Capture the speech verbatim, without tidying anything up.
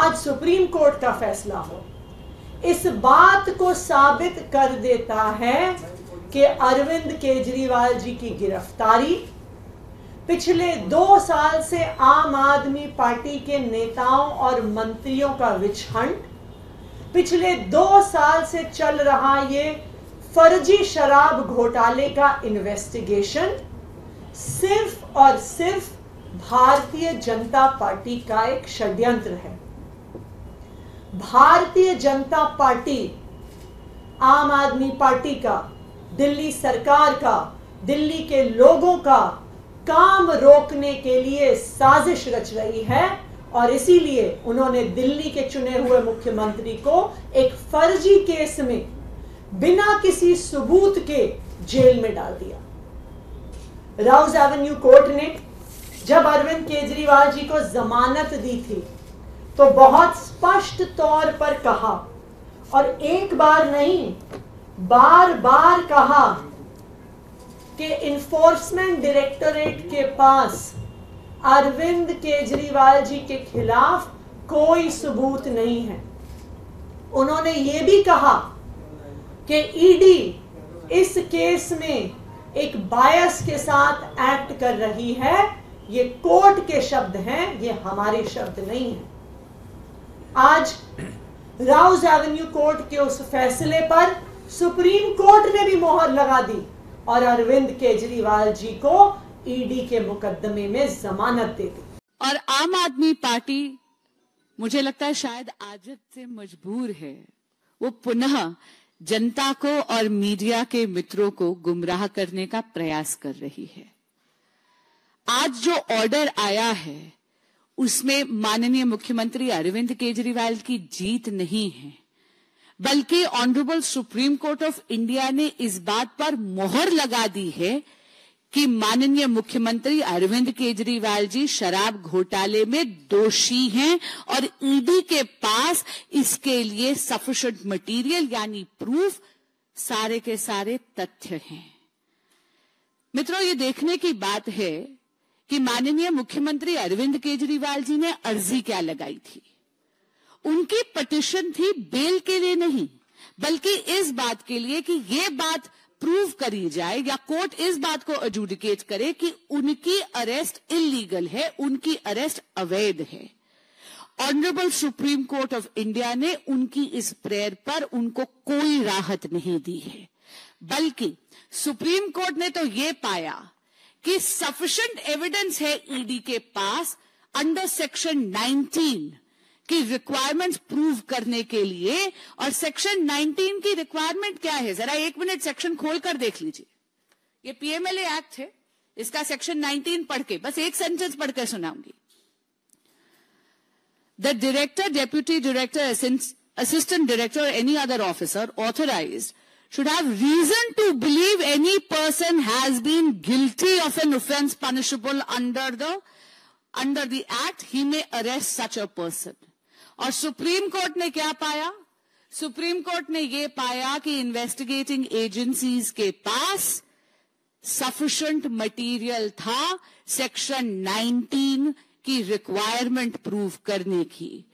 आज supreme court का फैसला हो, इस बात को साबित कर देता है कि अरविंद केजरीवाल जी की गिरफ्तारी, पिछले दो साल से आम आदमी पार्टी के नेताओं और मंत्रियों का विच हंट, पिछले दो साल से चल रहा ये फर्जी शराब घोटाले का इन्वेस्टिगेशन सिर्फ और सिर्फ भारतीय जनता पार्टी का एक षड्यंत्र है। भारतीय जनता पार्टी आम आदमी पार्टी का, दिल्ली सरकार का, दिल्ली के लोगों का काम रोकने के लिए साजिश रच रही है और इसीलिए उन्होंने दिल्ली के चुने हुए मुख्यमंत्री को एक फर्जी केस में बिना किसी सबूत के जेल में डाल दिया। राउज एवेन्यू कोर्ट ने जब अरविंद केजरीवाल जी को जमानत दी थी तो बहुत स्पष्ट तौर पर कहा, और एक बार नहीं बार बार कहा, कि इन्फोर्समेंट डायरेक्टोरेट के पास अरविंद केजरीवाल जी के खिलाफ कोई सबूत नहीं है। उन्होंने ये भी कहा कि ईडी इस केस में एक बायस के साथ एक्ट कर रही है। ये कोर्ट के शब्द हैं, ये हमारे शब्द नहीं हैं। आज राउज एवेन्यू कोर्ट के उस फैसले पर सुप्रीम कोर्ट ने भी मोहर लगा दी और अरविंद केजरीवाल जी को ईडी के मुकदमे में जमानत दे दी। और आम आदमी पार्टी, मुझे लगता है शायद आदत से मजबूर है, वो पुनः जनता को और मीडिया के मित्रों को गुमराह करने का प्रयास कर रही है। आज जो ऑर्डर आया है उसमें माननीय मुख्यमंत्री अरविंद केजरीवाल की जीत नहीं है, बल्कि honourable supreme court of India ने इस बात पर मोहर लगा दी है कि माननीय मुख्यमंत्री अरविंद केजरीवाल जी शराब घोटाले में दोषी हैं और ईडी के पास इसके लिए सफिशिएंट मटेरियल यानी प्रूफ, सारे के सारे तथ्य हैं। मित्रों, ये देखने की बात है कि माननीय मुख्यमंत्री अरविंद केजरीवाल जी ने अर्जी क्या लगाई थी। उनकी पिटीशन थी बेल के लिए नहीं, बल्कि इस बात के लिए कि ये बात प्रूव करी जाए या कोर्ट इस बात को एडजुडिकेट करे कि उनकी अरेस्ट इलीगल है, उनकी अरेस्ट अवैध है। Honourable supreme court of India ने उनकी इस प्रेयर पर उनको कोई राहत नहीं दी है, बल्कि सुप्रीम कोर्ट ने तो ये पाया कि सफिशिएंट एविडेंस है ईडी के पास अंडर सेक्शन नाइनटीन की रिक्वायरमेंट्स प्रूव करने के लिए। और सेक्शन नाइनटीन की रिक्वायरमेंट क्या है, जरा एक मिनट सेक्शन खोलकर देख लीजिए। ये पीएमएलए एक्ट है, इसका सेक्शन नाइनटीन पढ़ के बस एक सेंटेंस पढ़कर सुनाऊंगी। The director, deputy director, assistant director और any other officer authorised should have reason to believe any person has been guilty of an offense punishable under the under the act, he may arrest such a person. और supreme court ने क्या पाया? Supreme court ने ये पाया कि investigating agencies के पास सफिशिएंट मटेरियल था सेक्शन नाइनटीन की रिक्वायरमेंट प्रूव करने की।